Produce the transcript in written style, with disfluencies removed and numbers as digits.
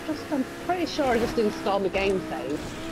I'm pretty sure I just installed the game save.